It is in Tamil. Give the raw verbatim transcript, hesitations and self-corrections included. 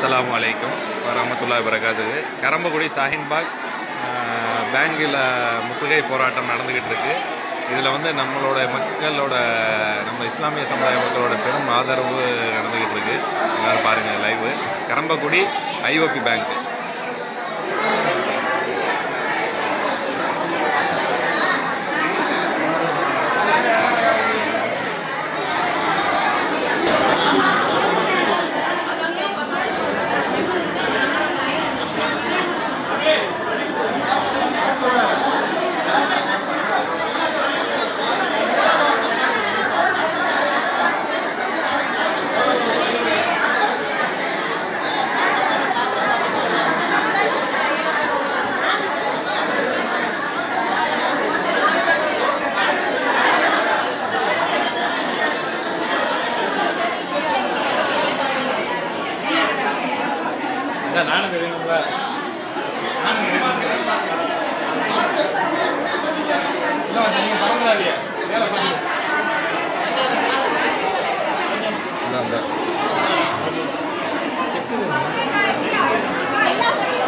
அஸ்ஸலாமு அலைக்கும் வரஹ்மத்துல்லாஹி வபரகாத்துஹு. கரம்பக்குடி ஷாஹீன்பாக் பேங்கில் முற்றுகை போராட்டம் நடந்துக்கிட்டு இருக்குது. இதில் வந்து நம்மளோட மக்களோட நம்ம இஸ்லாமிய சமுதாய மக்களோட பெரும் ஆதரவு நடந்துக்கிட்டு இருக்குது. எல்லோரும் பாருங்கள் லைவு. கரம்பக்குடி ஐஓபி பேங்க்கு. நானும் வேணுங்களா நானும் நீங்கள் பரவாயில்லையா வேலை பண்ணி செக்கு